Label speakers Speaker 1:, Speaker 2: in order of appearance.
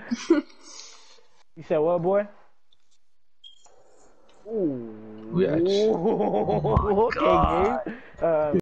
Speaker 1: You said what, boy? Ooh.
Speaker 2: Reaction. Oh my
Speaker 1: Okay,
Speaker 2: god.
Speaker 1: Gabe.